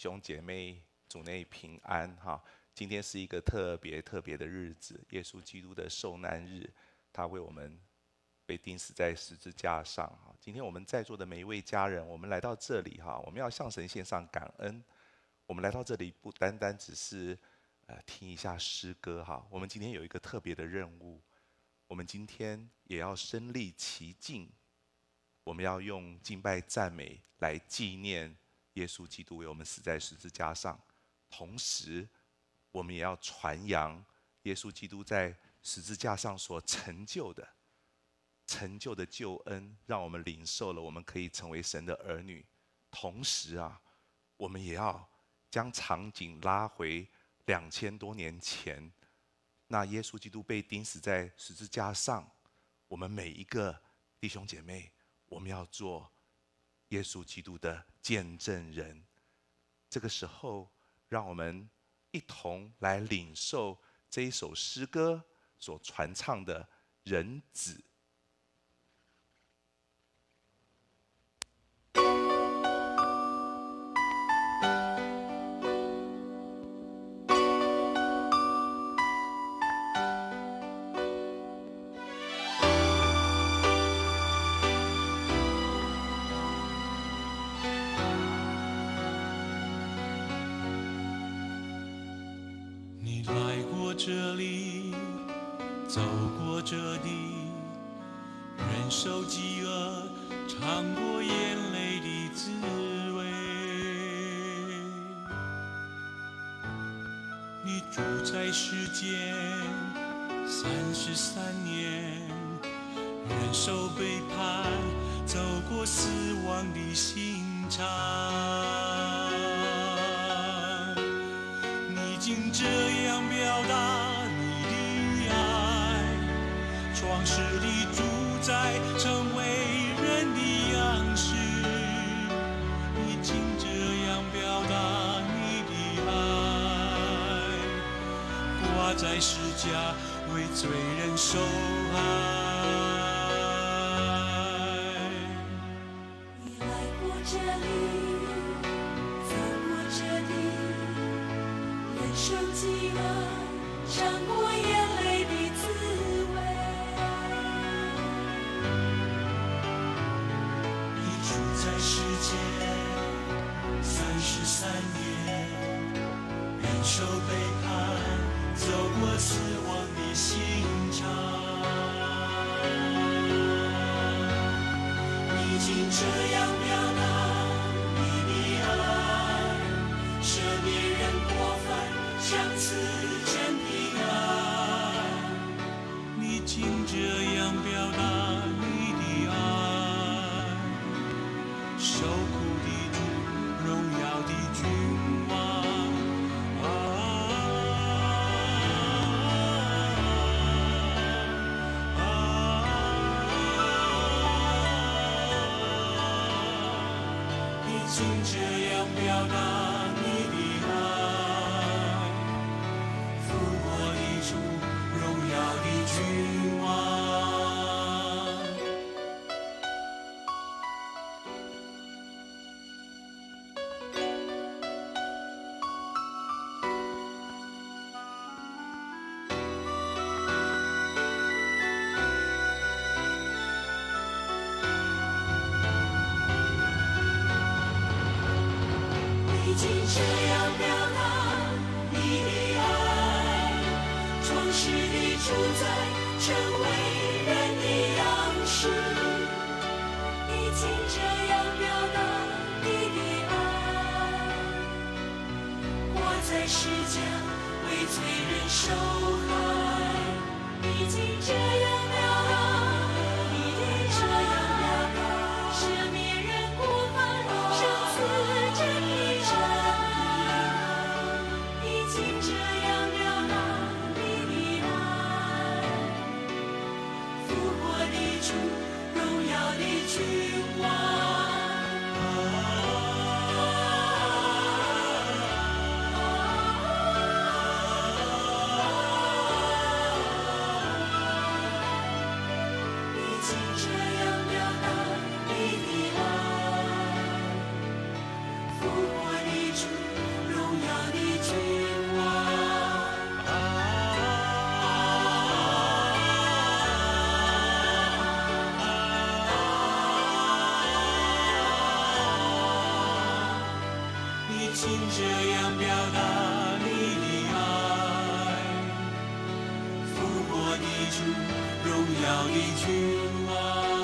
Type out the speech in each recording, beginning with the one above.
兄姐妹主内平安哈！今天是一个特别的日子，耶稣基督的受难日，他为我们被钉死在十字架上哈！今天我们在座的每一位家人，我们来到这里哈，我们要向神献上感恩。我们来到这里不单单只是听一下诗歌哈，我们今天有一个特别的任务，我们今天也要身历其境，我们要用敬拜赞美来纪念耶稣基督为我们死在十字架上，同时我们也要传扬耶稣基督在十字架上所成就的救恩，让我们领受了，我们可以成为神的儿女。同时我们也要将场景拉回2000多年前，那耶稣基督被钉死在十字架上，我们每一个弟兄姐妹，我们要做耶稣基督的见证人。这个时候，让我们一同来领受这一首诗歌所传唱的人子。 你来过这里，走过这里，忍受饥饿，尝过眼泪的滋味。你住在世间33年，忍受背叛，走过死亡的刑场。你竟这样表达你的爱，创世里主宰，成为人的样式。你竟这样表达你的爱，挂在十架为罪人受害。 你来过这里，走过这里，忍受饥饿，尝过眼泪的滋味。 你住在世间33年，忍受背叛，走过死亡的刑场。你竟这样表达你的爱，赦免人过犯，相赐真平安。你竟这样表达你的爱，受苦的主，荣耀的君王。你竟这样表达你的爱，复活的主，荣耀的君王。 你竟这样表达你的爱，创世的主宰，成为人的样式。你竟这样表达你的爱，挂在十架为罪人受害。你竟这样表达你的爱，赦免人过犯，生死真平安。你竟这样表达你的爱，复活的主，荣耀的君王。你竟这样表达你的爱，复活的主， 心这样表达你的爱，复活的主，荣耀的君王。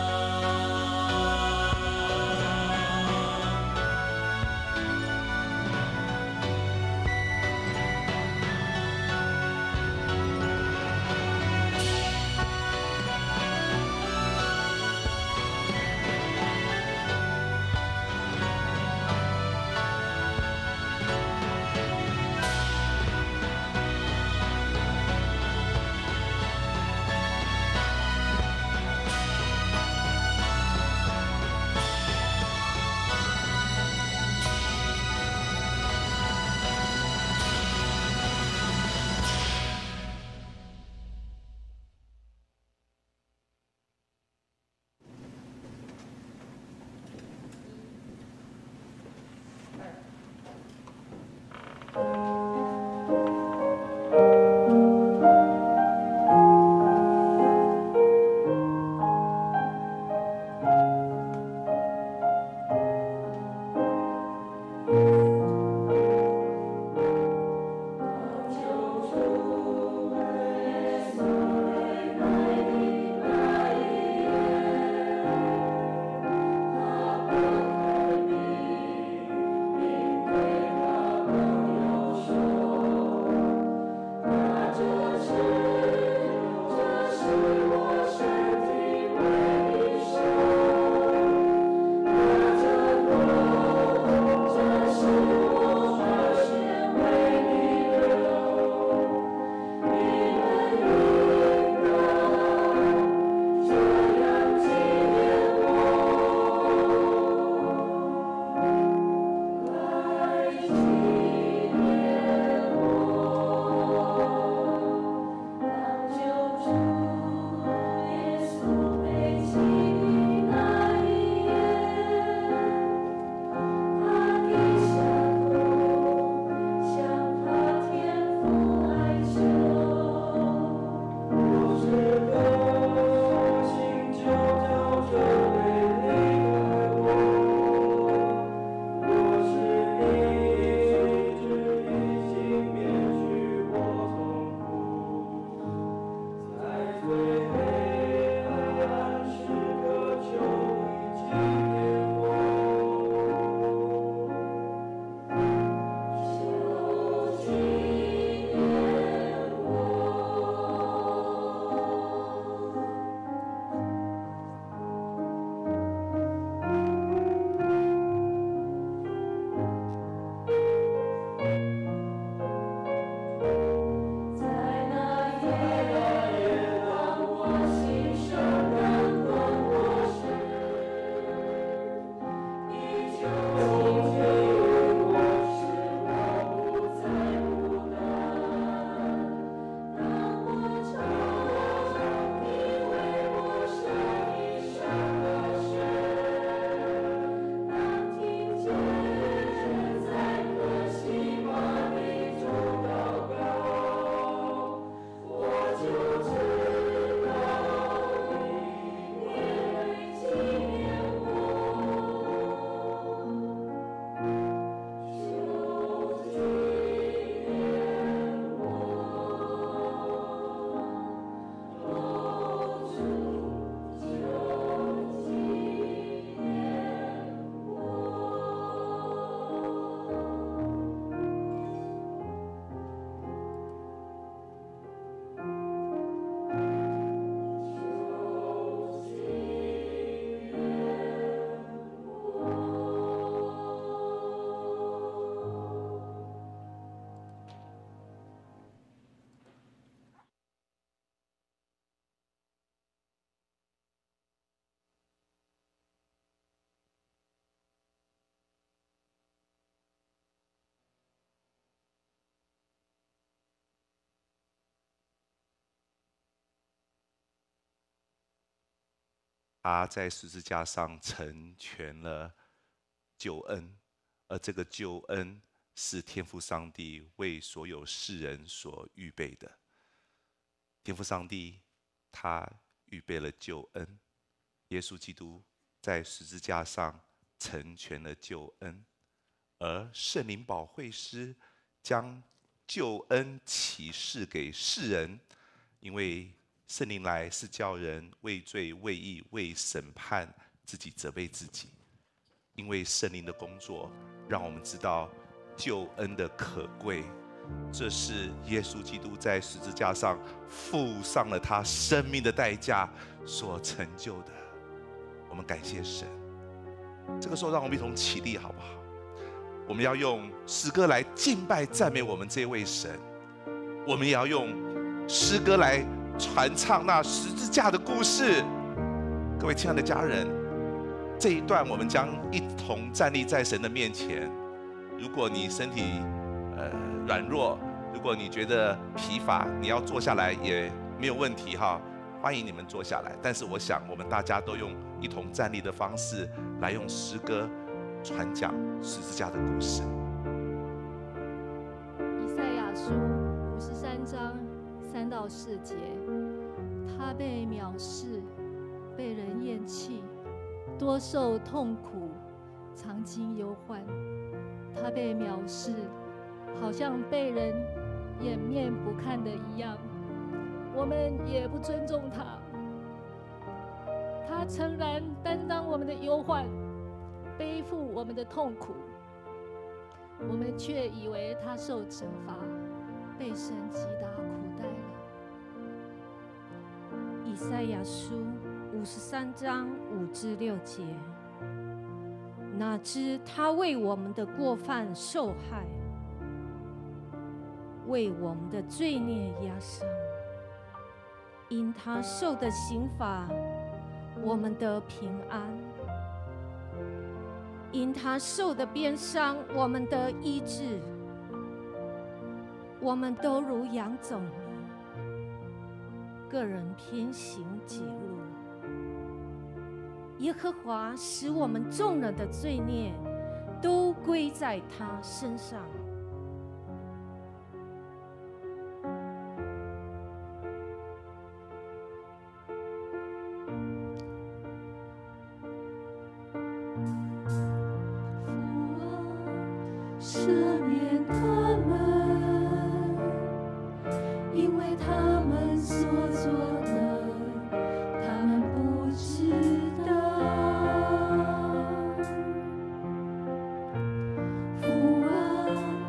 他在十字架上成全了救恩，而这个救恩是天父上帝为所有世人所预备的。天父上帝他预备了救恩，耶稣基督在十字架上成全了救恩， 而圣灵保惠师将救恩启示给世人，因为圣灵来是叫人为罪、为义、为审判自己责备自己。因为圣灵的工作，让我们知道救恩的可贵。这是耶稣基督在十字架上付上了他生命的代价所成就的。我们感谢神。这个时候，让我们一同起立，好不好？我们要用诗歌来敬拜赞美我们这位神，我们也要用诗歌来传唱那十字架的故事。各位亲爱的家人，这一段我们将一同站立在神的面前。如果你身体软弱，如果你觉得疲乏，你要坐下来也没有问题哈，欢迎你们坐下来。但是我想，我们大家都用一同站立的方式来用诗歌传讲十字架的故事。 以赛亚书53章3到4节，他被藐视，被人厌弃，多受痛苦，常经忧患。他被藐视，好像被人掩面不看的一样，我们也不尊重他。他诚然担当我们的忧患，背负我们的痛苦，我们却以为他受惩罚，被神击打苦待了。 以赛亚书53章5至6节，哪知他为我们的过犯受害，为我们的罪孽压伤，因他受的刑罚，我们得平安；因他受的鞭伤，我们得医治。我们都如羊走迷，个人偏行己路。耶和华使我们众人的罪孽都归在他身上。 赦免他们，因为他们所做的，他们不知道。父啊，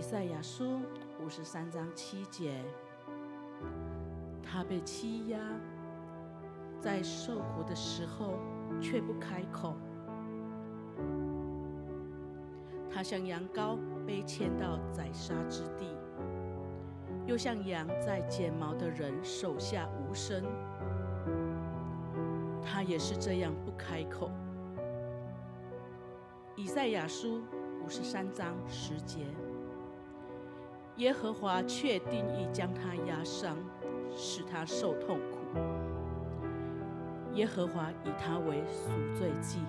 赛亚书53章7节，他被欺压，在受苦的时候却不开口。他像羊羔被牵到宰杀之地，又像羊在剪毛的人手下无声。他也是这样不开口。以赛亚书53章10节，耶和华却定义将他压伤，使他受痛苦。耶和华以他为赎罪祭。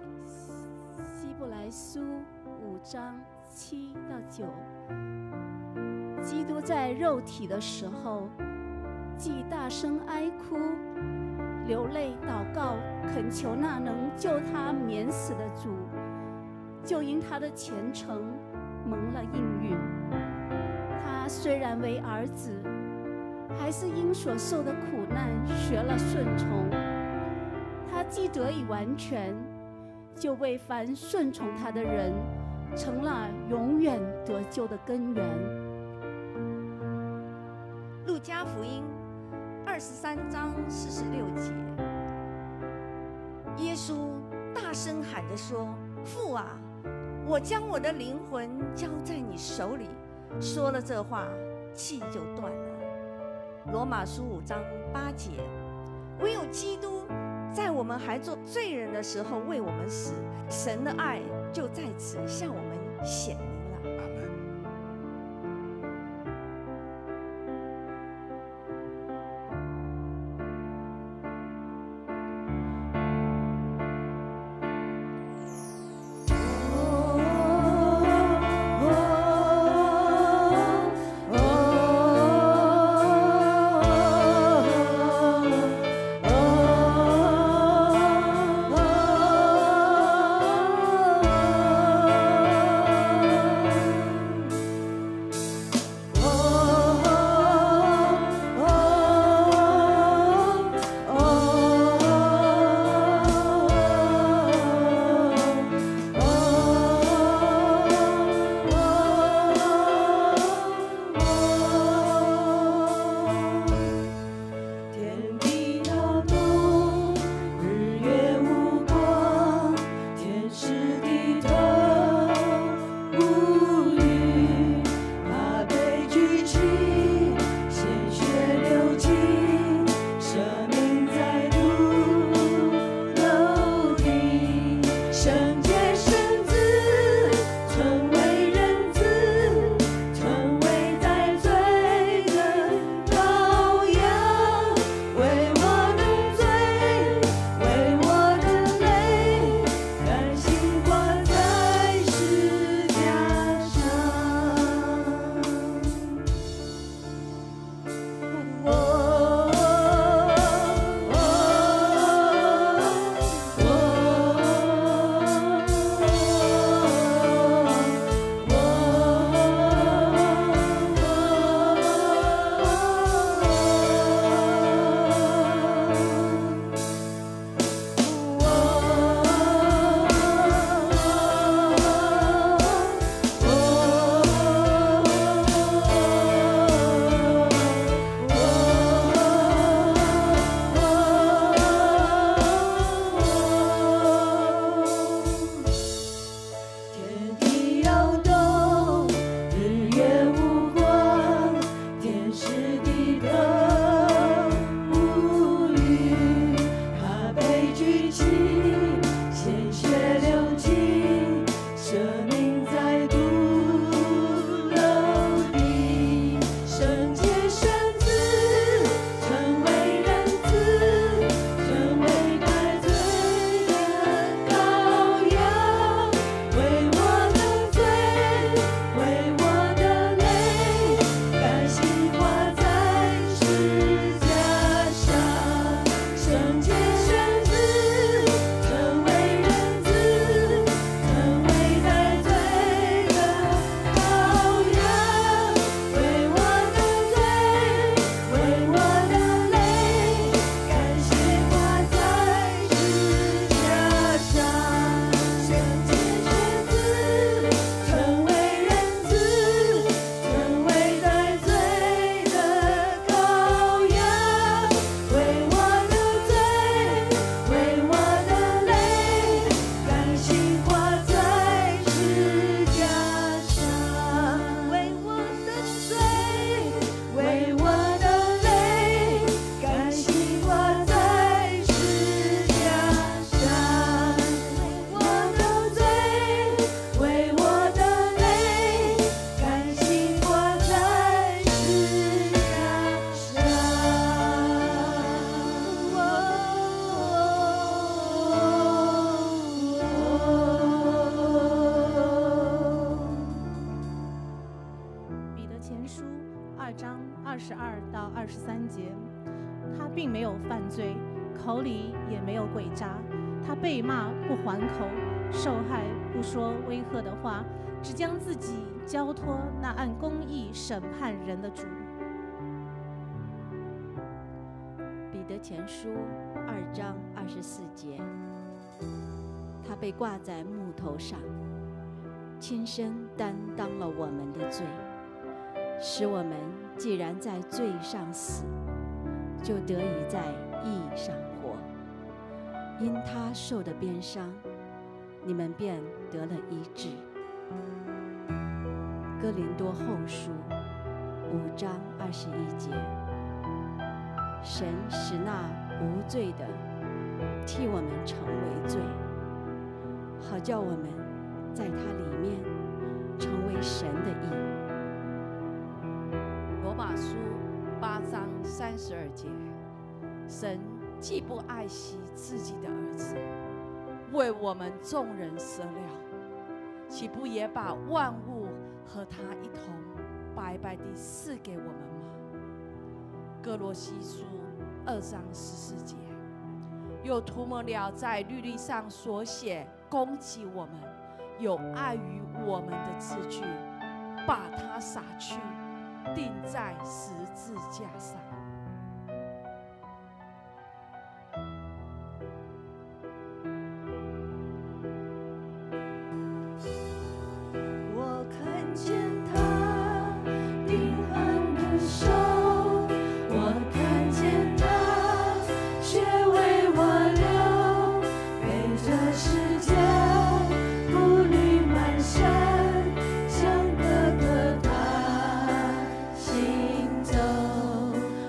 希伯来书5章7到9。基督在肉体的时候，既大声哀哭，流泪祷告，恳求那能救他免死的主，就因他的虔诚蒙了应允。他虽然为儿子，还是因所受的苦难学了顺从。他既得以完全，就为凡顺从他的人成了永远得救的根源。 路加福音23章46节，耶稣大声喊着说：“父啊，我将我的灵魂交在你手里。”说了这话，气就断了。罗马书5章8节，唯有基督在我们还做罪人的时候为我们死，神的爱就在此向我们显明了。 阿门。 哦节，他并没有犯罪，口里也没有诡诈。他被骂不还口，受害不说威吓的话，只将自己交托那按公义审判人的主。 彼得前书2章24节，他被挂在木头上，亲身担当了我们的罪，使我们既然在罪上死，就得以在义上活。因他受的鞭伤，你们便得了医治。哥林多后书5章21节，神使那无罪的替我们成为罪，好叫我们在他里面成为神的义。 罗马书8章32节，神既不爱惜自己的儿子，为我们众人舍了，岂不也把万物和他一同白白地赐给我们吗？哥罗西书2章14节，又涂抹了在律例上所写攻击我们、有碍于我们的字句，把它洒去，钉在十字架上。 我看见他灵魂的手，我看见他血为我流，背着十字架步履蹒跚，向各个他行走。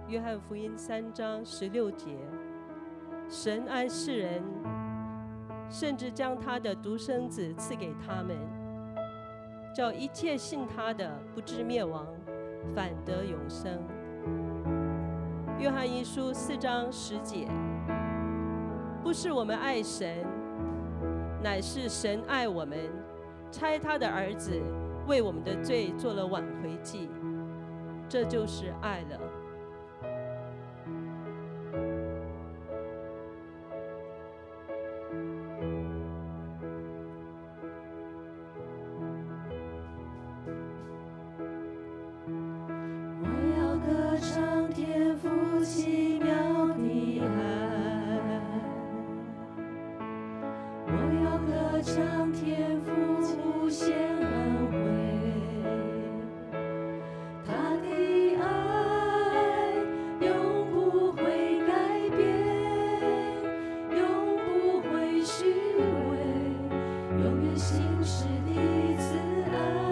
约翰福音3章16节，神爱世人，甚至将他的独生子赐给他们，叫一切信他的不至灭亡，反得永生。约翰一书4章10节，不是我们爱神，乃是神爱我们，差他的儿子为我们的罪做了挽回祭，这就是爱了。 我要歌唱天父奇妙的爱，我要歌唱天父无限恩惠，他的爱永不会改变，永不会虚伪，永远信实的慈爱。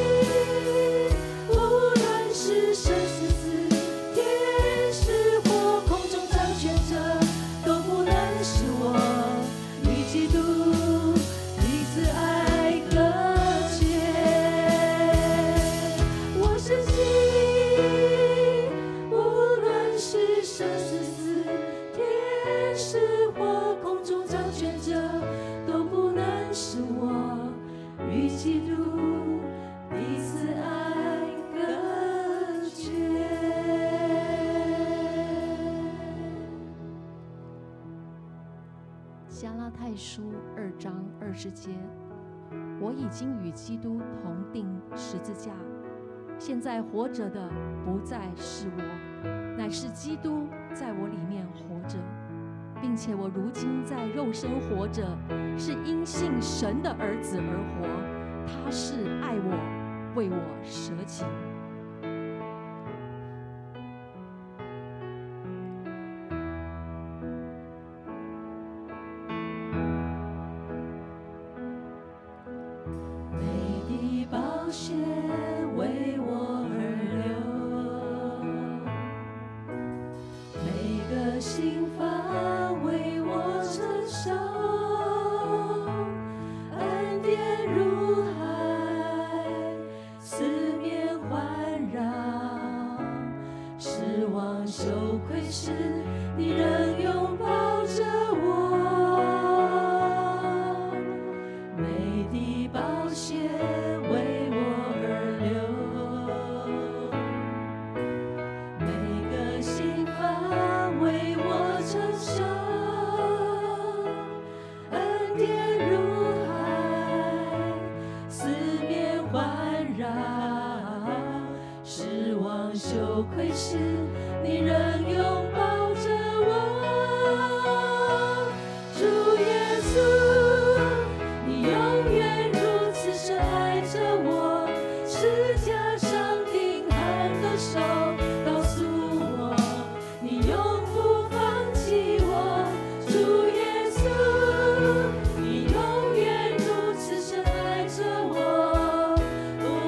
是生是死，天是火。 书2章20节，我已经与基督同定十字架，现在活着的不再是我，乃是基督在我里面活着，并且我如今在肉身活着，是因信神的儿子而活，他是爱我，为我舍己。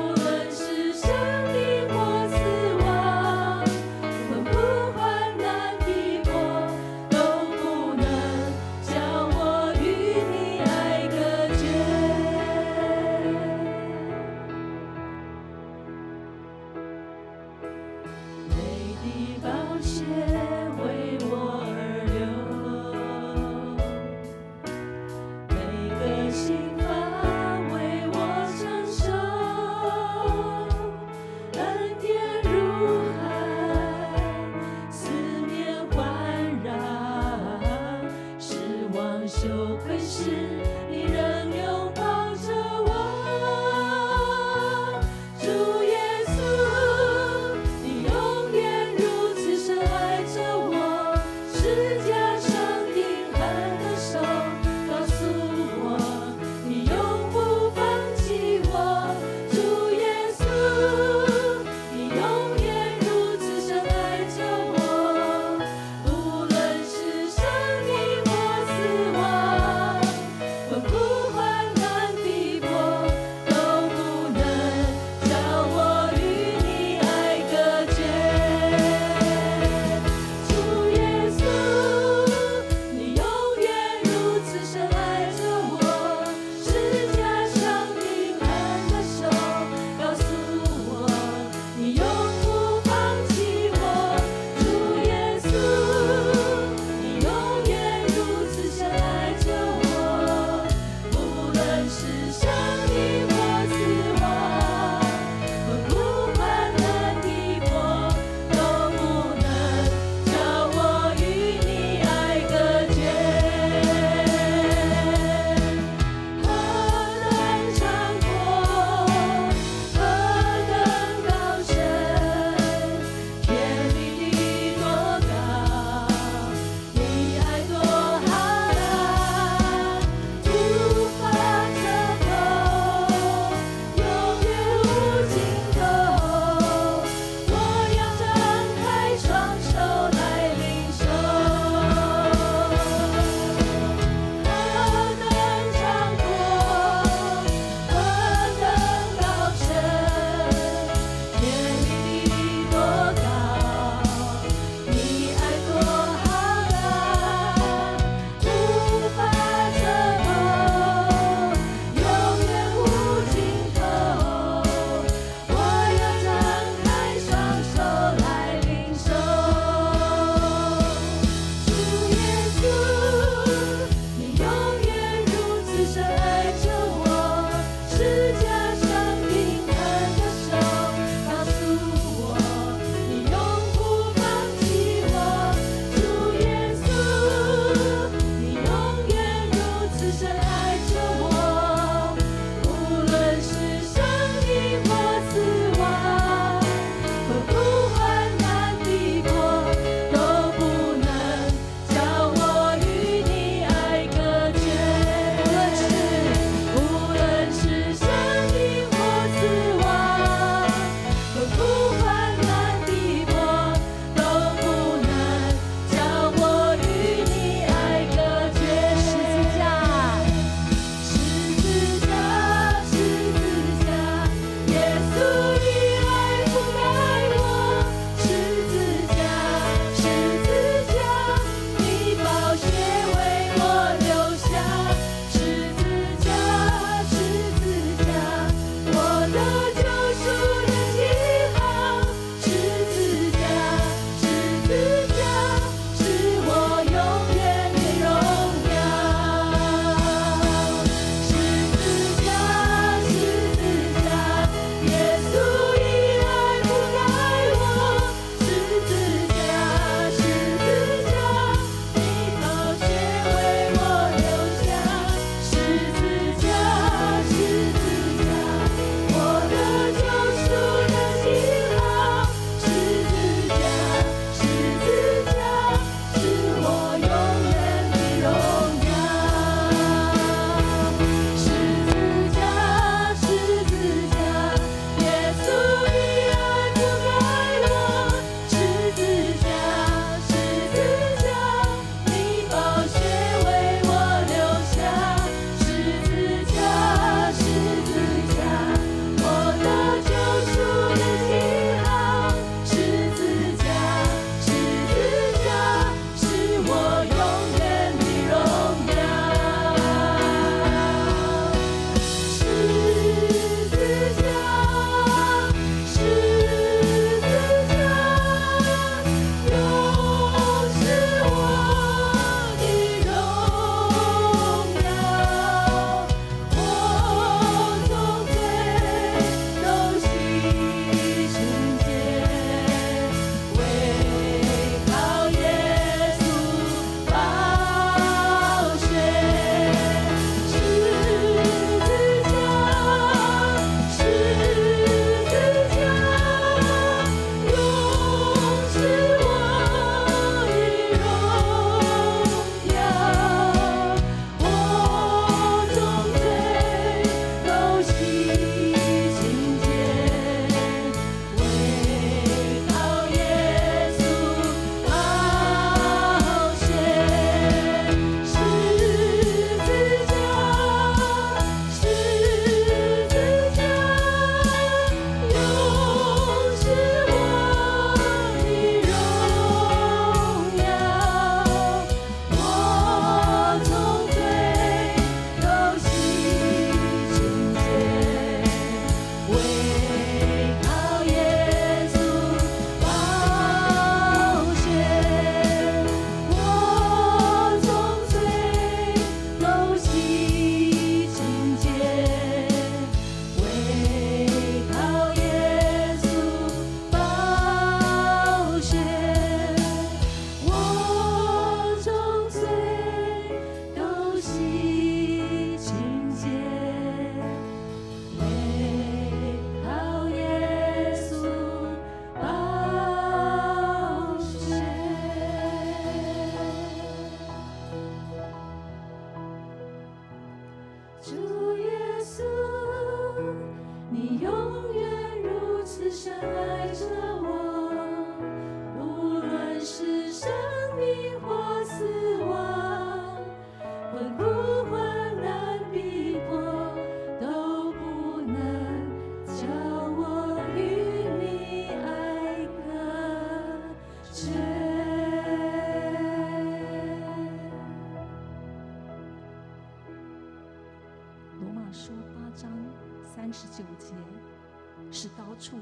生命或死亡，魂不换难。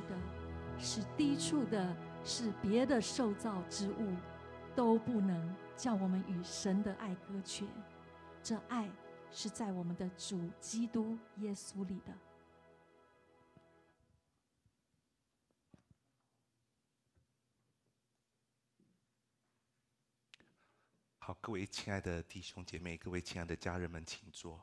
的，是低处的，是别的受造之物，都不能叫我们与神的爱隔绝。这爱是在我们的主基督耶稣里的。 好，各位亲爱的弟兄姐妹，各位亲爱的家人们，请坐。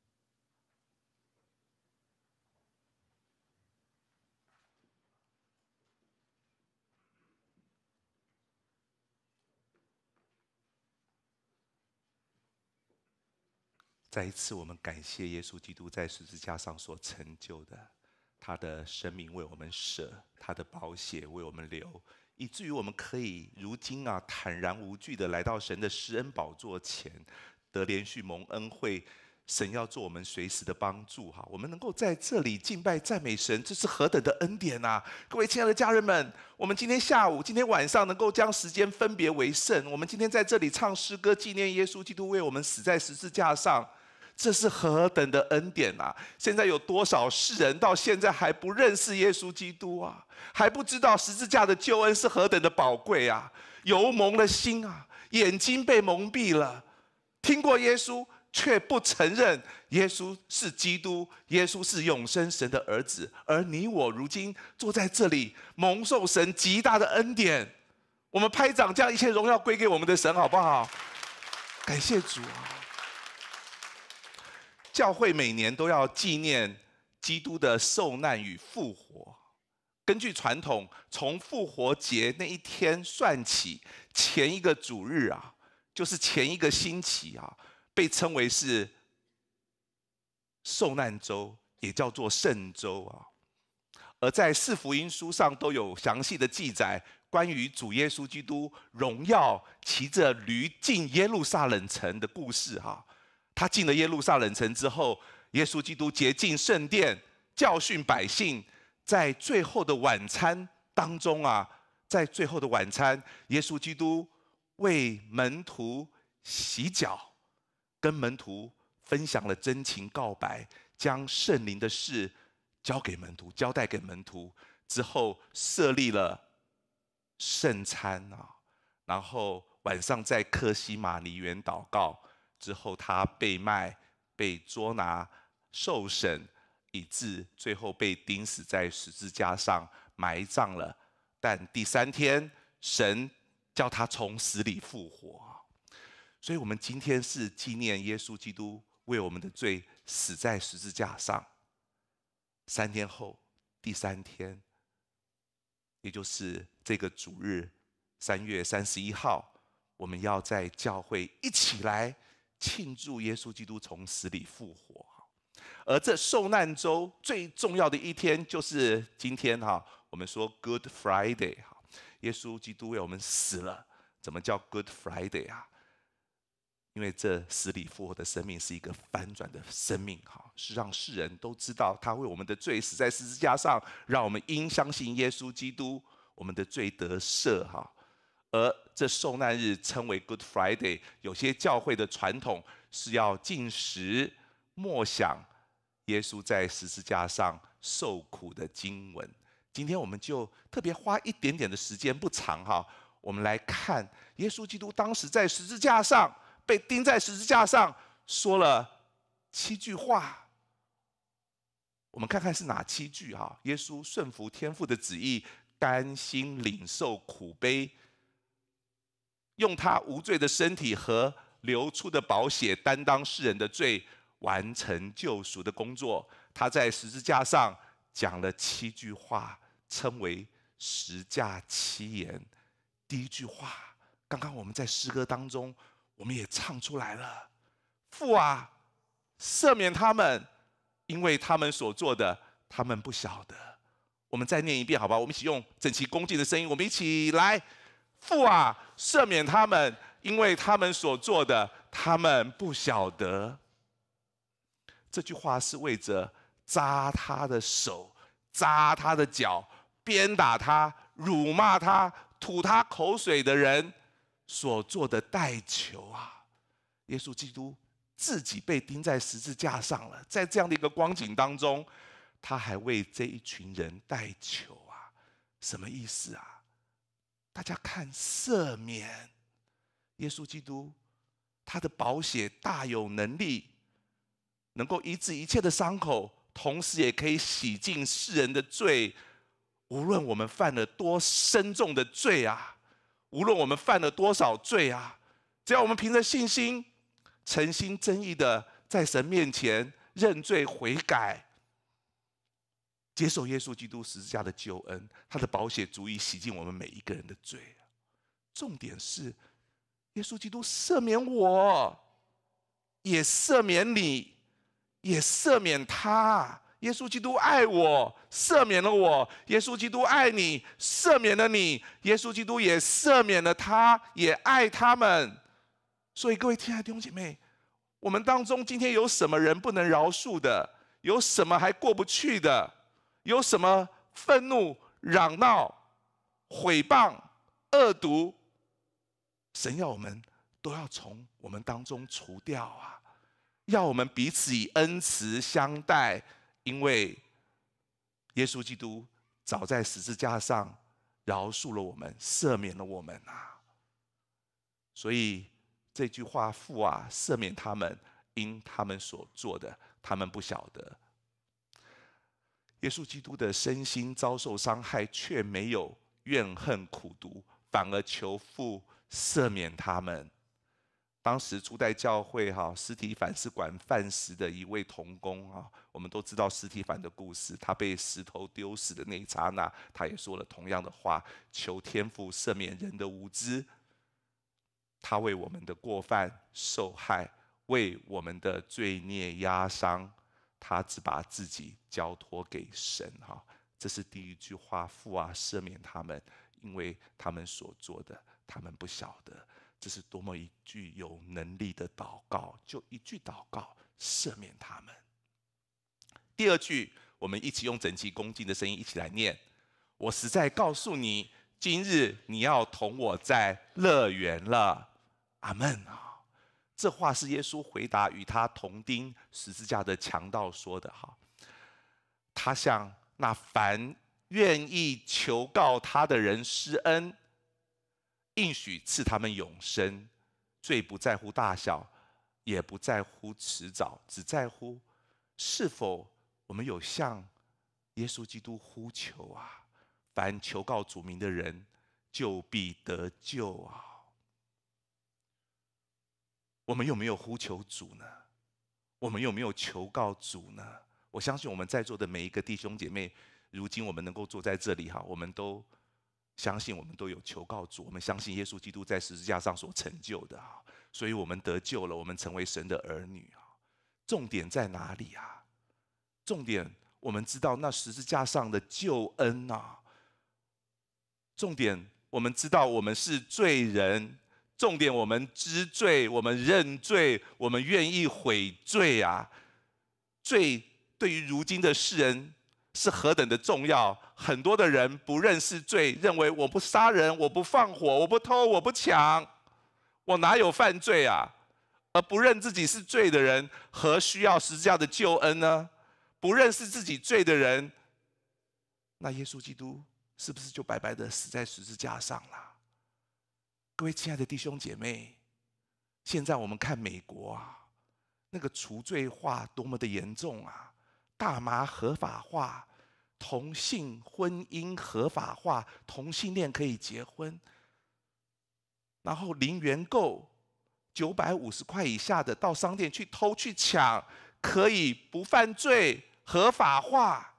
再一次，我们感谢耶稣基督在十字架上所成就的，他的生命为我们舍，他的宝血为我们流，以至于我们可以如今坦然无惧的来到神的施恩宝座前，得连续蒙恩惠。神要做我们随时的帮助我们能够在这里敬拜赞美神，这是何等的恩典啊！各位亲爱的家人们，我们今天下午、今天晚上能够将时间分别为圣，我们今天在这里唱诗歌，纪念耶稣基督为我们死在十字架上。这是何等的恩典啊！现在有多少世人到现在还不认识耶稣基督啊？还不知道十字架的救恩是何等的宝贵啊！油蒙了心啊，眼睛被蒙蔽了，听过耶稣却不承认耶稣是基督，耶稣是永生神的儿子。而你我如今坐在这里，蒙受神极大的恩典，我们拍掌，将一切荣耀归给我们的神，好不好？感谢主啊！教会每年都要纪念基督的受难与复活。根据传统，从复活节那一天算起，前一个主日就是前一个星期被称为是受难周，也叫做圣周而在四福音书上都有详细的记载，关于主耶稣基督荣耀骑着驴进耶路撒冷城的故事他进了耶路撒冷城之后，耶稣基督洁净圣殿，教训百姓。在最后的晚餐当中在最后的晚餐，耶稣基督为门徒洗脚，跟门徒分享了真情告白，将圣灵的事交代给门徒之后，设立了圣餐然后晚上在客西马尼园祷告。之后他被卖、被捉拿、受审，以致最后被钉死在十字架上，埋葬了。但第3天，神叫他从死里复活。所以我们今天是纪念耶稣基督为我们的罪死在十字架上。3天后，第3天，也就是这个主日3月31号，我们要在教会一起来庆祝耶稣基督从死里复活。而这受难周最重要的一天就是今天我们说 Good Friday 耶稣基督为我们死了。怎么叫 Good Friday 因为这死里复活的生命是一个翻转的生命是让世人都知道他为我们的罪死在十字架上，让我们因相信耶稣基督，我们的罪得赦而这受难日称为 Good Friday， 有些教会的传统是要禁食默想耶稣在十字架上受苦的经文。今天我们就特别花一点点的时间，不长我们来看耶稣基督当时在十字架上被钉在十字架上说了7句话。我们看看是哪7句耶稣顺服天父的旨意，甘心领受苦悲，用他无罪的身体和流出的宝血担当世人的罪，完成救赎的工作。他在十字架上讲了7句话，称为十架7言。第一句话，刚刚我们在诗歌当中我们也唱出来了，父啊，赦免他们，因为他们所做的他们不晓得。我们再念一遍好吧，我们一起用整齐恭敬的声音，我们一起来，父啊，赦免他们，因为他们所做的他们不晓得。这句话是为着扎他的手、扎他的脚、鞭打他、辱骂他、吐他口水的人所做的代求耶稣基督自己被钉在十字架上了，在这样的一个光景当中，他还为这一群人代求什么意思啊？大家看赦免，耶稣基督他的宝血大有能力，能够医治一切的伤口，同时也可以洗净世人的罪。无论我们犯了多深重的罪啊，无论我们犯了多少罪啊，只要我们凭着信心诚心真意的在神面前认罪悔改，接受耶稣基督十字架的救恩，他的宝血足以洗净我们每一个人的罪。重点是耶稣基督赦免我，也赦免你，也赦免他。耶稣基督爱我，赦免了我；耶稣基督爱你，赦免了你；耶稣基督也赦免了他，也爱他们。所以各位亲爱的弟兄姐妹，我们当中今天有什么人不能饶恕的？有什么还过不去的？有什么愤怒、嚷闹、毁谤、恶毒？神要我们都要从我们当中除掉啊！要我们彼此以恩慈相待。因为耶稣基督早在十字架上饶恕了我们，赦免了我们啊！所以这句话，父啊，赦免他们，因他们所做的，他们不晓得。耶稣基督的身心遭受伤害，却没有怨恨苦毒，反而求父赦免他们。当时初代教会司提反是管饭食的一位同工我们都知道司提反的故事，他被石头丢死的那一刹那，他也说了同样的话，求天父赦免人的无知。他为我们的过犯受害，为我们的罪孽压伤，他只把自己交托给神这是第一句话，父啊，赦免他们，因为他们所做的，他们不晓得。这是多么一句有能力的祷告，就一句祷告，赦免他们。第二句，我们一起用整齐恭敬的声音一起来念：我实在告诉你，今日你要同我在乐园了。阿们这话是耶稣回答与他同钉十字架的强盗说的他向那凡愿意求告他的人施恩，应许赐他们永生。罪不在乎大小，也不在乎迟早，只在乎是否我们有向耶稣基督呼求啊！凡求告主名的人，就必得救啊！我们有没有呼求主呢？我们有没有求告主呢？我相信我们在座的每一个弟兄姐妹，如今我们能够坐在这里我们都相信我们都有求告主，我们相信耶稣基督在十字架上所成就的所以我们得救了，我们成为神的儿女重点在哪里啊？重点我们知道那十字架上的救恩重点我们知道我们是罪人，重点我们知罪，我们认罪，我们愿意悔罪罪对于如今的世人是何等的重要。很多的人不认识罪，认为我不杀人，我不放火，我不偷，我不抢，我哪有犯罪啊？而不认自己是罪的人，何需要十字架的救恩呢？不认识自己罪的人，那耶稣基督是不是就白白的死在十字架上了？各位亲爱的弟兄姐妹，现在我们看美国那个除罪化多么的严重大麻合法化，同性婚姻合法化，同性恋可以结婚，然后零元购950块以下的到商店去偷去抢，可以不犯罪，合法化。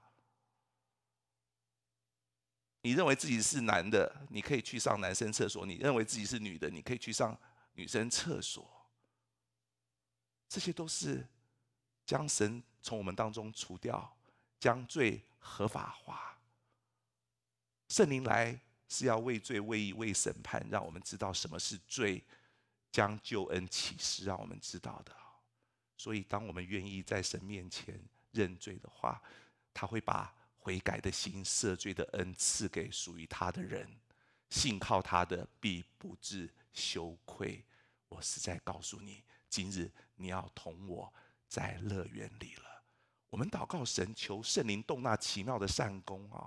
你认为自己是男的，你可以去上男生厕所；你认为自己是女的，你可以去上女生厕所。这些都是将神从我们当中除掉，将罪合法化。圣灵来是要为罪、为义、为审判，让我们知道什么是罪，将救恩启示让我们知道的。所以当我们愿意在神面前认罪的话，他会把悔改的心、赦罪的恩赐给属于他的人，信靠他的必不致羞愧。我实在告诉你，今日你要同我在乐园里了。我们祷告神，求圣灵动那奇妙的善工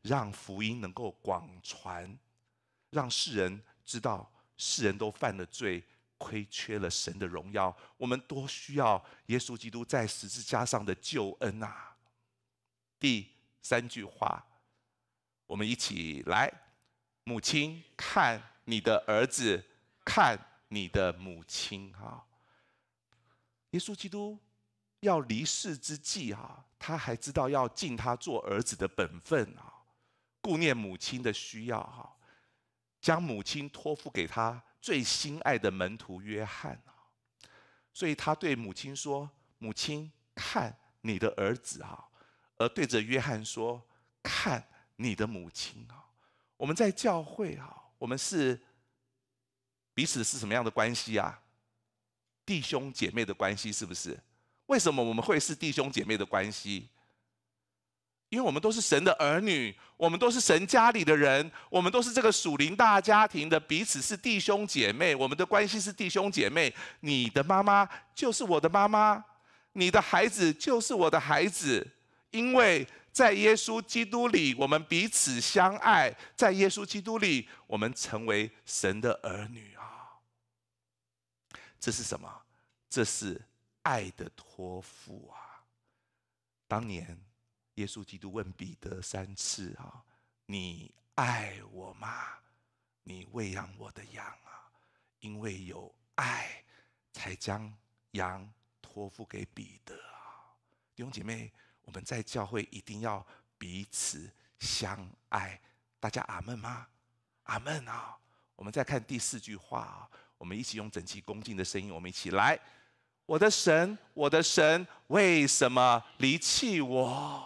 让福音能够广传，让世人知道世人都犯了罪，亏缺了神的荣耀。我们多需要耶稣基督在十字架上的救恩啊！第3句话，我们一起来：母亲，看你的儿子，看你的母亲。哈，耶稣基督要离世之际啊，他还知道要尽他做儿子的本分啊，顾念母亲的需要哈，将母亲托付给他最心爱的门徒约翰啊。所以他对母亲说：“母亲，看你的儿子啊。”而对着约翰说：“看你的母亲啊。”我们在教会啊，我们是彼此是什么样的关系啊？弟兄姐妹的关系，是不是？为什么我们会是弟兄姐妹的关系？因为我们都是神的儿女，我们都是神家里的人，我们都是这个属灵大家庭的，彼此是弟兄姐妹，我们的关系是弟兄姐妹。你的妈妈就是我的妈妈，你的孩子就是我的孩子，因为在耶稣基督里，我们彼此相爱，在耶稣基督里，我们成为神的儿女啊！这是什么？这是爱的托付啊！当年耶稣基督问彼得3次啊：“你爱我吗？你喂养我的羊啊！”因为有爱，才将羊托付给彼得啊！弟兄姐妹，我们在教会一定要彼此相爱，大家阿们吗？阿们啊！我们再看第4句话啊，我们一起用整齐恭敬的声音，我们一起来：我的神，我的神，为什么离弃我？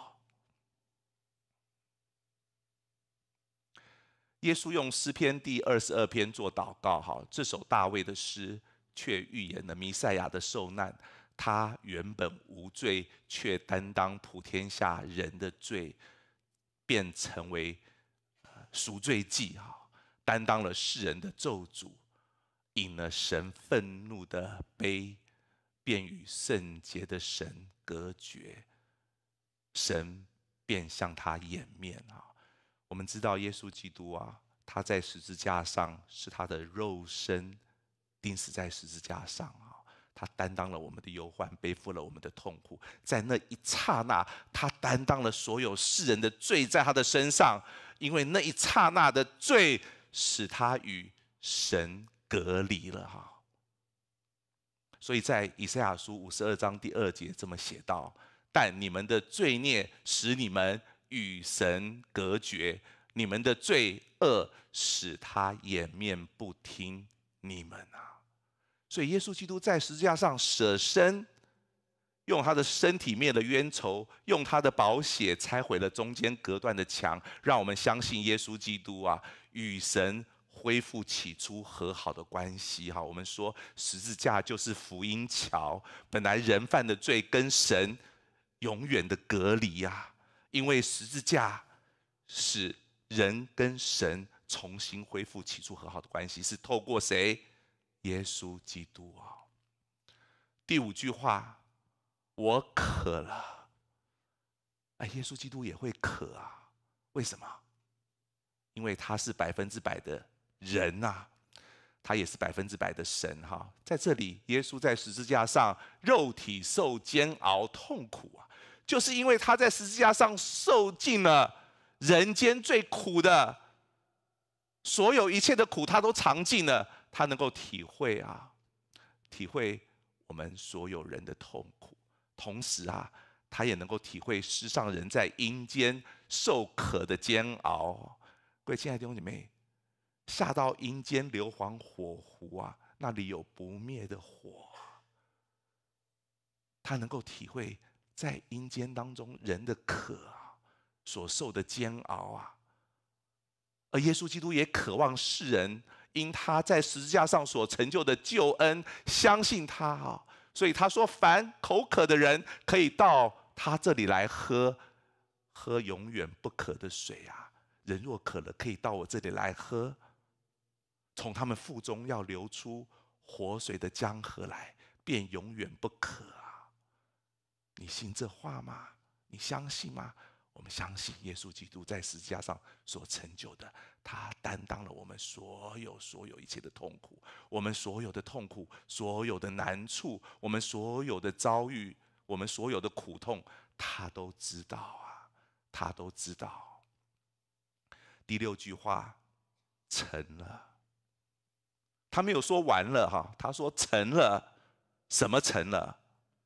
耶稣用诗篇第22篇做祷告，好，这首大卫的诗却预言了弥赛亚的受难。他原本无罪，却担当普天下人的罪，便成为赎罪祭啊，担当了世人的咒诅，饮了神愤怒的杯，便与圣洁的神隔绝，神便向他掩面啊。我们知道耶稣基督啊，他在十字架上是他的肉身钉死在十字架上啊。他担当了我们的忧患，背负了我们的痛苦，在那一刹那，他担当了所有世人的罪在他的身上，因为那一刹那的罪使他与神隔离了哈。所以在以赛亚书52章第2节这么写道：但你们的罪孽使你们与神隔绝，你们的罪恶使他掩面不听你们啊。所以耶稣基督在十字架上舍身，用他的身体灭了冤仇，用他的宝血拆毁了中间隔断的墙，让我们相信耶稣基督啊，与神恢复起初和好的关系。我们说十字架就是福音桥，本来人犯的罪跟神永远的隔离啊，因为十字架使人跟神重新恢复起初和好的关系，是透过谁？耶稣基督啊。第5句话，我渴了。耶稣基督也会渴啊，为什么？因为他是100%的人啊，他也是100%的神哈。在这里，耶稣在十字架上肉体受煎熬痛苦啊，就是因为他在十字架上受尽了人间最苦的所有一切的苦，他都尝尽了。他能够体会我们所有人的痛苦，同时啊，他也能够体会世上人在阴间受渴的煎熬。各位亲爱的弟兄姐妹，下到阴间硫磺火湖啊，那里有不灭的火。他能够体会在阴间当中人的渴啊，所受的煎熬啊。而耶稣基督也渴望世人因他在十字架上所成就的救恩，相信他啊，所以他说：“凡口渴的人，可以到他这里来喝永远不渴的水啊！人若渴了，可以到我这里来喝，从他们腹中要流出活水的江河来，便永远不渴啊！”你信这话吗？你相信吗？ 我们相信耶稣基督在十字架上所成就的，他担当了我们所有一切的痛苦，我们所有的痛苦，所有的难处，我们所有的遭遇，我们所有的苦痛，他都知道啊，他都知道。第6句话，成了。他没有说完了哈，他说成了。什么成了？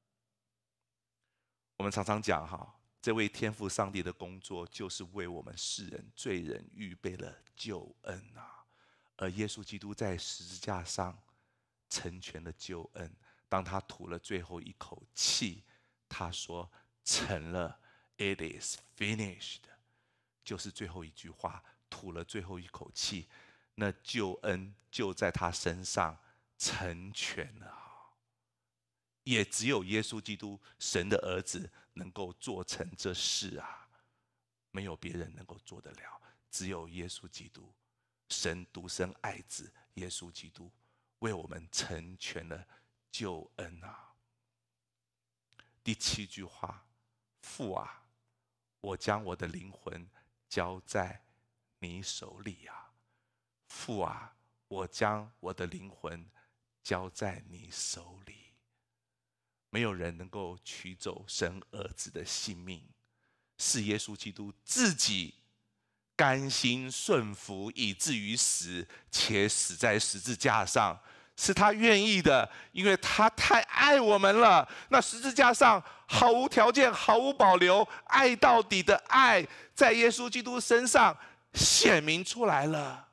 我们常常讲哈，这位天父上帝的工作就是为我们世人罪人预备了救恩啊。而耶稣基督在十字架上成全了救恩。当他吐了最后一口气，他说成了 ，It is finished， 就是最后一句话，吐了最后一口气，那救恩就在他身上成全了。也只有耶稣基督，神的儿子，能够做成这事啊，没有别人能够做得了，只有耶稣基督，神独生爱子耶稣基督，为我们成全了救恩啊。第7句话，父啊，我将我的灵魂交在你手里啊，父啊，我将我的灵魂交在你手里。没有人能够取走神儿子的性命，是耶稣基督自己甘心顺服，以至于死，且死在十字架上，是他愿意的，因为他太爱我们了。那十字架上毫无条件、毫无保留、爱到底的爱，在耶稣基督身上显明出来了。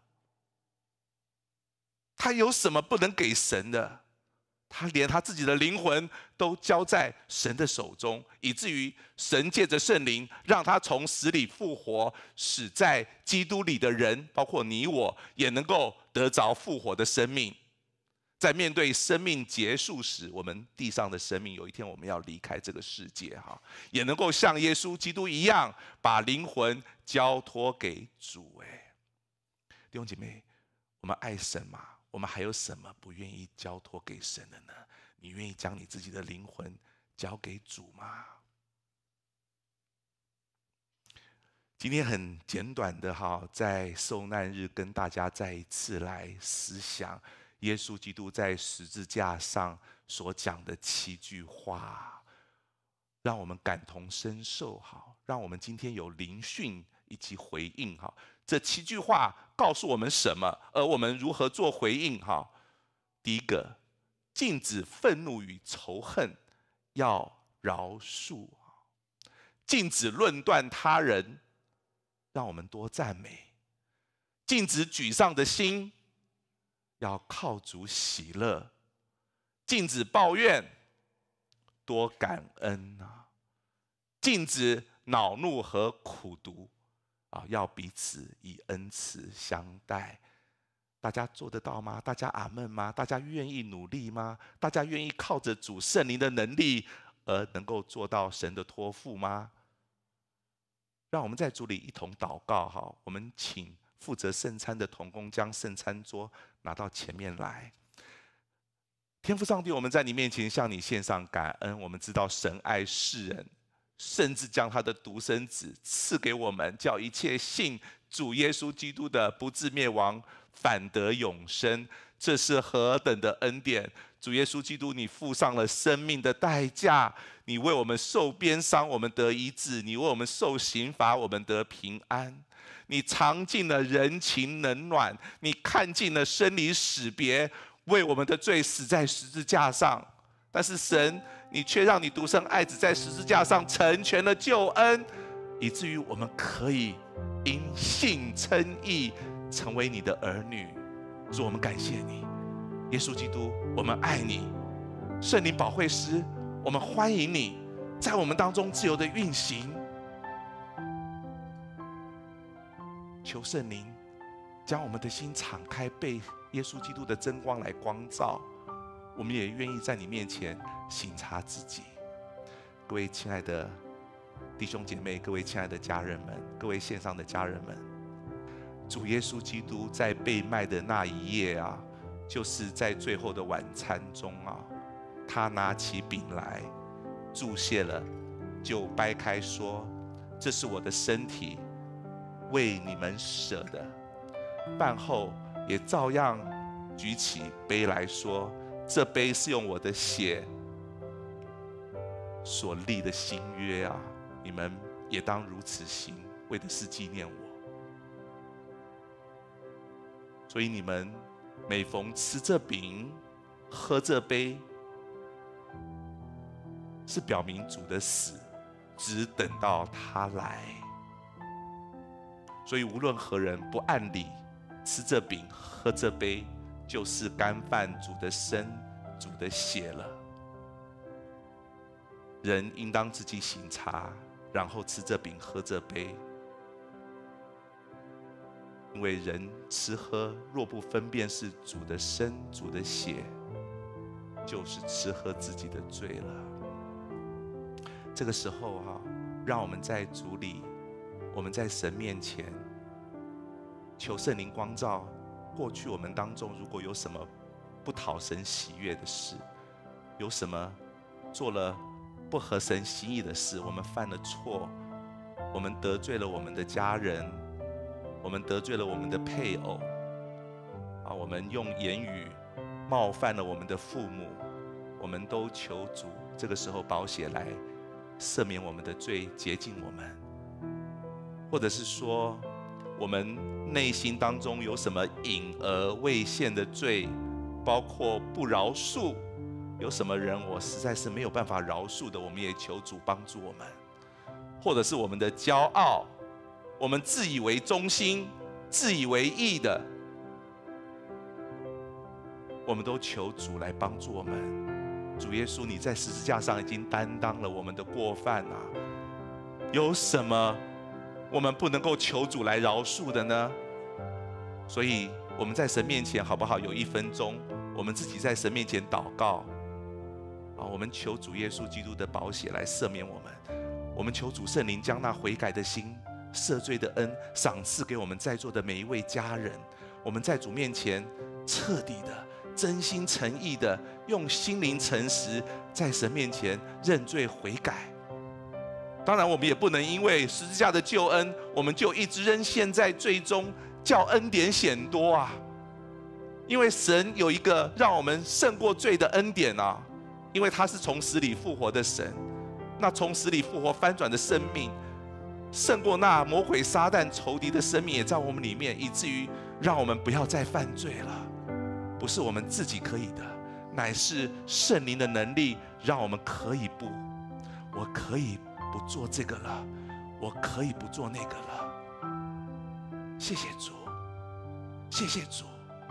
他有什么不能给神的？他连他自己的灵魂都交在神的手中，以至于神借着圣灵让他从死里复活，使在基督里的人，包括你我，也能够得着复活的生命。在面对生命结束时，我们地上的生命有一天我们要离开这个世界哈，也能够像耶稣基督一样，把灵魂交托给主。弟兄姐妹，我们爱神吗？我们还有什么不愿意交托给神的呢？你愿意将你自己的灵魂交给主吗？今天很简短的哈，在受难日跟大家再一次来思想耶稣基督在十字架上所讲的7句话，让我们感同身受哈，让我们今天有灵讯以及回应哈。这7句话告诉我们什么？而我们如何做回应？哈，第一个，禁止愤怒与仇恨，要饶恕；禁止论断他人，让我们多赞美；禁止沮丧的心，要靠主喜乐；禁止抱怨，多感恩啊；禁止恼怒和苦毒。要彼此以恩慈相待，大家做得到吗？大家阿们吗？大家愿意努力吗？大家愿意靠着主圣灵的能力而能够做到神的托付吗？让我们在主里一同祷告哈。我们请负责圣餐的同工将圣餐桌拿到前面来。天父上帝，我们在你面前向你献上感恩。我们知道神爱世人，甚至将他的独生子赐给我们，叫一切信主耶稣基督的不至灭亡，反得永生。这是何等的恩典！主耶稣基督，你付上了生命的代价，你为我们受鞭伤，我们得医治；你为我们受刑罚，我们得平安。你尝尽了人情冷暖，你看尽了生离死别，为我们的罪死在十字架上。但是神，你却让你独生爱子在十字架上成全了救恩，以至于我们可以因信称义，成为你的儿女。主，我们感谢你，耶稣基督，我们爱你。圣灵保惠师，我们欢迎你在我们当中自由的运行。求圣灵将我们的心敞开，被耶稣基督的真光来光照。我们也愿意在你面前省察自己。各位亲爱的弟兄姐妹，各位亲爱的家人们，各位线上的家人们，主耶稣基督在被卖的那一夜啊，就是在最后的晚餐中啊，他拿起饼来，祝谢了，就掰开说： 这是我的身体，为你们舍的。饭后也照样举起杯来说，这杯是用我的血所立的新约啊，你们也当如此行，为的是纪念我。所以你们每逢吃这饼喝这杯，是表明主的死，只等到他来。所以无论何人不按理吃这饼喝这杯，就是干犯主的身主的血了。人应当自己省察，然后吃这饼喝这杯。因为人吃喝若不分辨是主的身主的血，就是吃喝自己的罪了。这个时候让我们在主里，我们在神面前求圣灵光照。过去我们当中如果有什么不讨神喜悦的事，有什么做了不合神心意的事，我们犯了错，我们得罪了我们的家人，我们得罪了我们的配偶，我们用言语冒犯了我们的父母，我们都求主这个时候宝血来赦免我们的罪，洁净我们。或者是说我们内心当中有什么隐而未现的罪，包括不饶恕，有什么人我实在是没有办法饶恕的，我们也求主帮助我们。或者是我们的骄傲，我们自以为忠心自以为义的，我们都求主来帮助我们。主耶稣，你在十字架上已经担当了我们的过犯啊，有什么我们不能够求主来饶恕的呢？所以我们在神面前好不好有1分钟，我们自己在神面前祷告我们求主耶稣基督的宝血来赦免我们，我们求主圣灵将那悔改的心赦罪的恩赏赐给我们在座的每一位家人。我们在主面前彻底的真心诚意的用心灵诚实在神面前认罪悔改。当然我们也不能因为十字架的救恩，我们就一直仍陷在罪中，叫恩典显多啊。因为神有一个让我们胜过罪的恩典啊，因为他是从死里复活的神。那从死里复活翻转的生命，胜过那魔鬼撒旦仇敌的生命也在我们里面，以至于让我们不要再犯罪了。不是我们自己可以的，乃是圣灵的能力让我们可以我可以不做这个了，我可以不做那个了。谢谢主，谢谢主。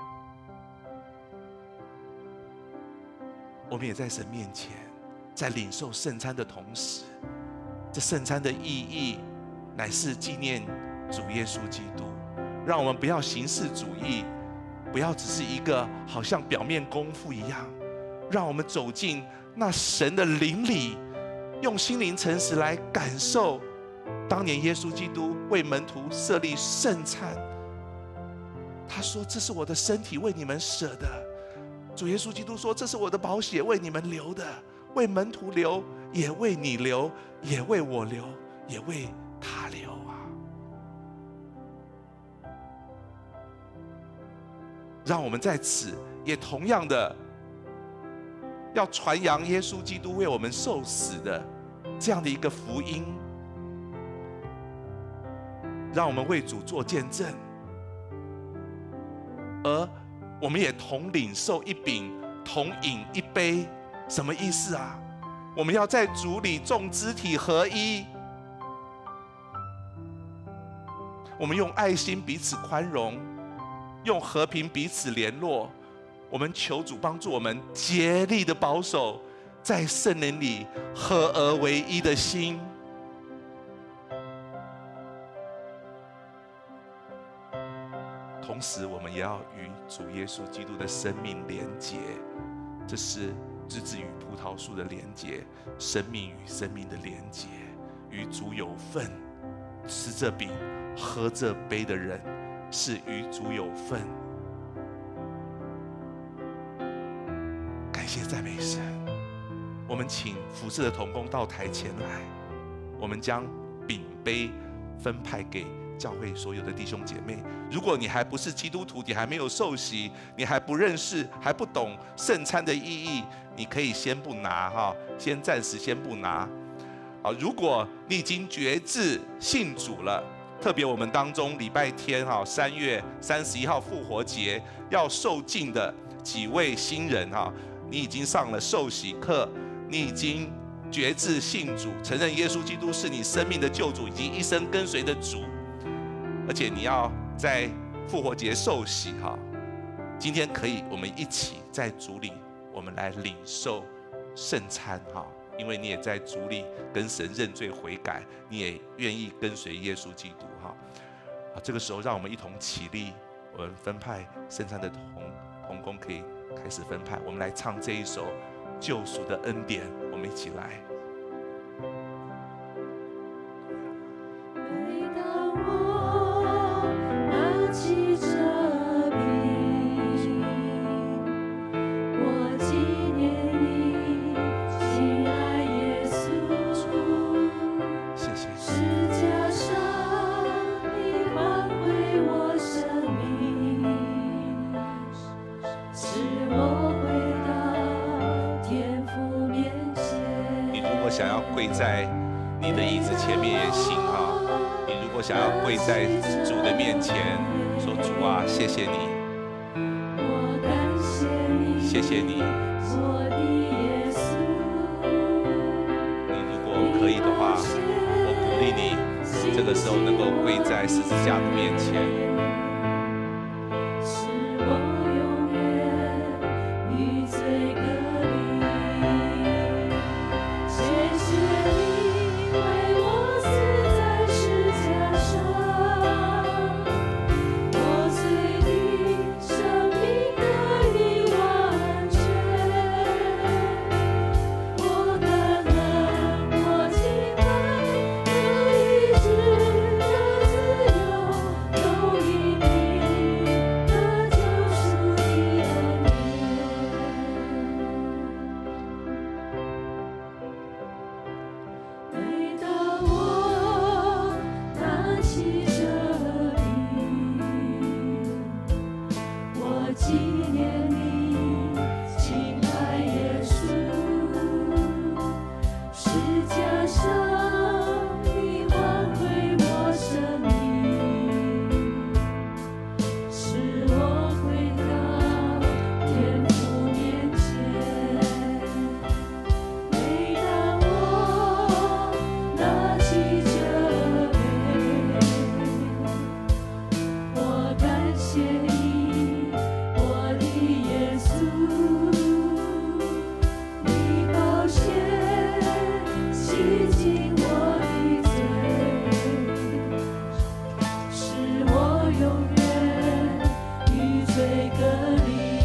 我们也在神面前，在领受圣餐的同时，这圣餐的意义乃是纪念主耶稣基督，让我们不要形式主义，不要只是一个好像表面功夫一样，让我们走进那神的灵里，用心灵诚实来感受当年耶稣基督为门徒设立圣餐。他说这是我的身体，为你们舍的。主耶稣基督说这是我的宝血，为你们流的，为门徒流，也为你流，也为我流，也为他流啊。让我们在此也同样的要传扬耶稣基督为我们受死的这样的一个福音，让我们为主做见证，而我们也同领受一饼，同饮一杯。什么意思啊？我们要在主里众肢体合一，我们用爱心彼此宽容，用和平彼此联络。我们求主帮助我们竭力的保守在圣灵里合而为一的心。同时我们也要与主耶稣基督的生命连结，这是枝子与葡萄树的连结，生命与生命的连结，与主有份。吃这饼喝这杯的人是与主有份。感谢赞美神。我们请服侍的同工到台前来，我们将饼杯分派给教会所有的弟兄姐妹。如果你还不是基督徒，你还没有受洗，你还不认识，还不懂圣餐的意义，你可以先不拿哈，先暂时先不拿。好，如果你已经决志信主了，特别我们当中礼拜天哈，3月31号复活节要受浸的几位新人哈，你已经上了受洗课，你已经决志信主，承认耶稣基督是你生命的救主，以及一生跟随的主，而且你要在复活节受洗哈。今天可以我们一起在主里，我们来领受圣餐哈，因为你也在主里跟神认罪悔改，你也愿意跟随耶稣基督哈。这个时候让我们一同起立，我们分派圣餐的同工可以开始分派。我们来唱这一首救赎的恩典，我们一起来。 每当我拿起这饼，我纪念你，亲爱耶稣， 谢谢十架上你挽回我生命，使我回到天父面前。 你如果想要跪在你的椅子前面也行哈，你如果想要跪在主的面前，说主啊，谢谢你， 我感谢你， 谢谢你。 我的耶稣。 你如果可以的话，我鼓励你这个时候能够跪在十字架的面前。 使我永远与罪隔离。谢谢你为我死在十架上，我罪的生命得以完全。我感恩，我敬拜，得医治，得自由，都因你那救赎的恩典。每当我拿起这饼，我纪念你，亲爱耶稣，十架上你挽回我生命，使我回到天父面前。每当我拿起这杯，我感谢你，我的耶稣，你宝血洗净我的罪，使我永远与罪隔离。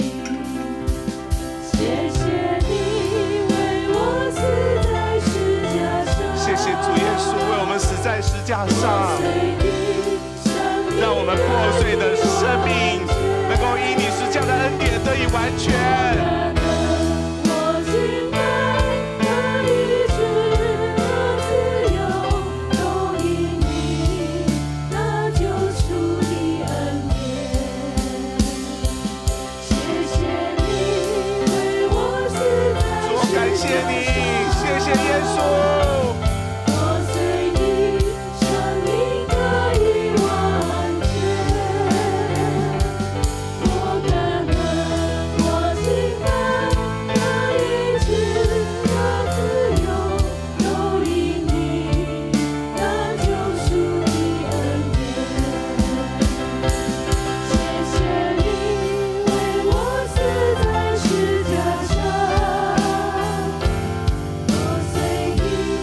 谢谢你为我死在十架上， 谢谢主耶稣为我们死在十架上，让我们破碎的生命能够因你十架的恩典得以完全。 我敬拜，得医治，得自由，都因你那救赎的恩典。谢谢你为我死在主，我感谢你，谢谢耶稣。 我罪的生命得以完全。我感恩，我敬拜，得医治，得自由，都因你那救赎的恩典。谢谢你为我死在十架上，我罪的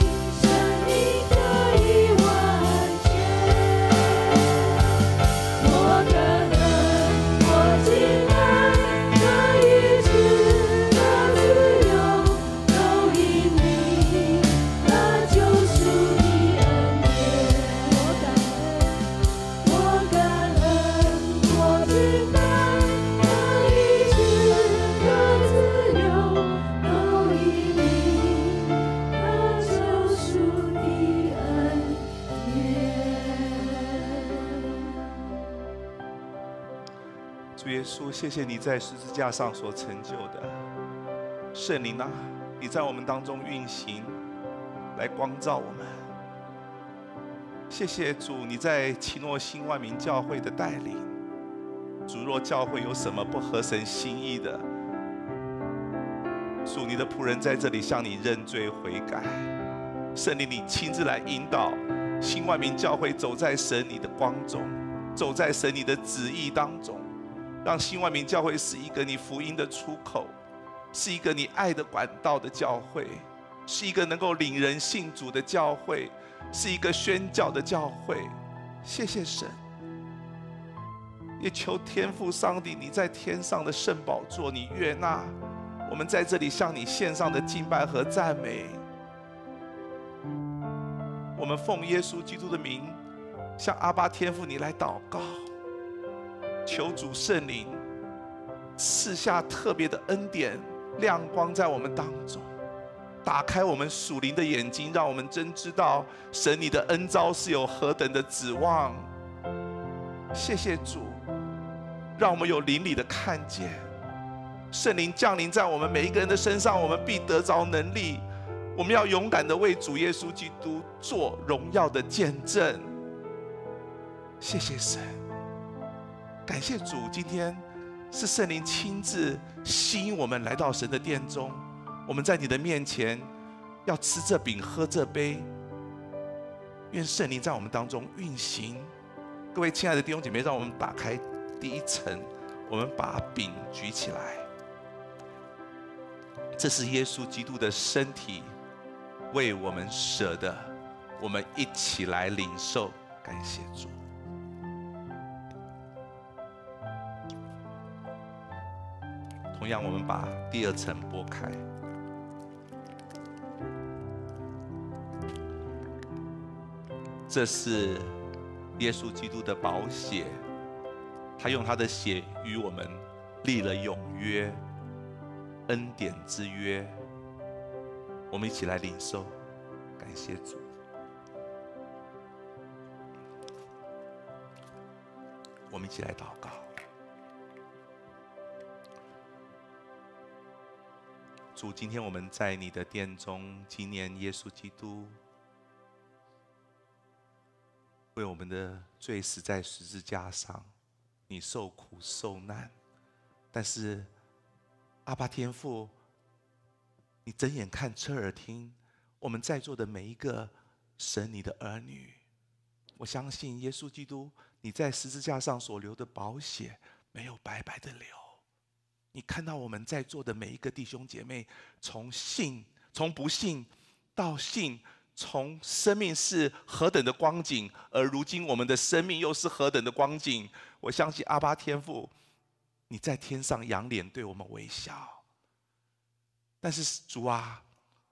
主耶稣，谢谢你在十字架上所成就的。圣灵啊，你在我们当中运行，来光照我们。谢谢主，你在奇诺新万民教会的带领。主，若教会有什么不合神心意的，主，你的仆人在这里向你认罪悔改。圣灵，你亲自来引导新万民教会走在神你的光中，走在神你的旨意当中，让新万民教会是一个你福音的出口，是一个你爱的管道的教会，是一个能够领人信主的教会，是一个宣教的教会。谢谢神，也求天父上帝，你在天上的圣宝座，你悦纳我们在这里向你献上的敬拜和赞美。我们奉耶稣基督的名，向阿爸天父你来祷告，求主圣灵赐下特别的恩典亮光在我们当中，打开我们属灵的眼睛，让我们真知道神你的恩召是有何等的指望。谢谢主，让我们有灵里的看见，圣灵降临在我们每一个人的身上，我们必得着能力。我们要勇敢的为主耶稣基督做荣耀的见证。谢谢神，感谢主，今天是圣灵亲自吸引我们来到神的殿中，我们在你的面前要吃这饼喝这杯，愿圣灵在我们当中运行。各位亲爱的弟兄姐妹，让我们打开第一层，我们把饼举起来，这是耶稣基督的身体为我们舍的，我们一起来领受。感谢主。同样，我们把第二层拨开，这是耶稣基督的宝血，他用他的血与我们立了永约，恩典之约。我们一起来领受，感谢主。我们一起来祷告。主，今天我们在你的殿中纪念耶稣基督为我们的罪死在十字架上，你受苦受难，但是阿爸天父，你睁眼看侧耳听我们在座的每一个神你的儿女。我相信耶稣基督你在十字架上所流的宝血没有白白的流，你看到我们在座的每一个弟兄姐妹，从不信到信，从生命是何等的光景，而如今我们的生命又是何等的光景。我相信阿爸天父你在天上仰脸对我们微笑。但是主啊，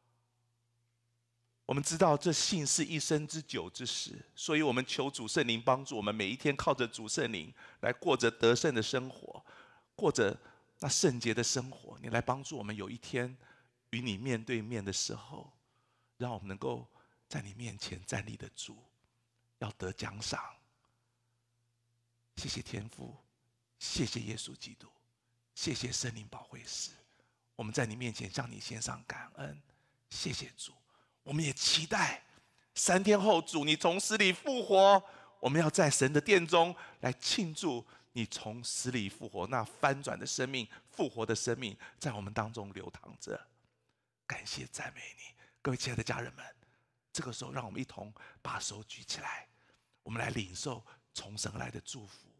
我们知道这信是一生之久之事，所以我们求主圣灵帮助我们每一天靠着主圣灵来过着得胜的生活，过着那圣洁的生活。你来帮助我们有一天与你面对面的时候，让我们能够在你面前站立得住，要得奖赏。谢谢天父，谢谢耶稣基督，谢谢圣灵保惠师，我们在你面前向你献上感恩。谢谢主，我们也期待3天后主你从死里复活，我们要在神的殿中来庆祝你从死里复活，那翻转的生命，复活的生命在我们当中流淌着。感谢赞美你。各位亲爱的家人们，这个时候让我们一同把手举起来，我们来领受从神而来的祝福。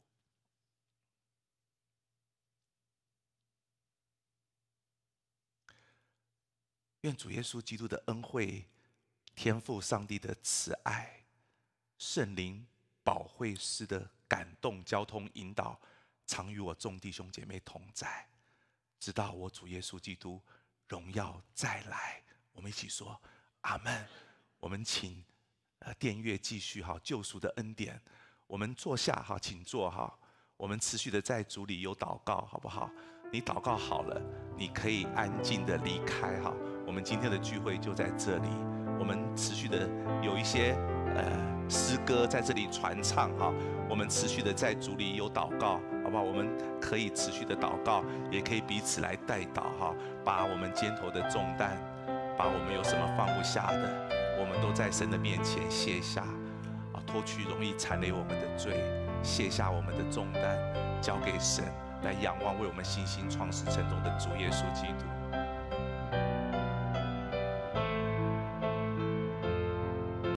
愿主耶稣基督的恩惠，天父上帝的慈爱，圣灵保惠师的感动交通引导，常与我众弟兄姐妹同在，直到我主耶稣基督荣耀再来。我们一起说阿们。我们请殿乐继续哈，救赎的恩典。我们坐下哈，请坐哈。我们持续的在主里有祷告，好不好？你祷告好了，你可以安静的离开哈。我们今天的聚会就在这里。我们持续的有一些诗歌在这里传唱哈，我们持续的在主里有祷告，好不好？我们可以持续的祷告，也可以彼此来代祷哈，把我们肩头的重担，把我们有什么放不下的，我们都在神的面前卸下，啊，脱去容易缠累我们的罪，卸下我们的重担，交给神来仰望为我们信心创始成终的主耶稣基督。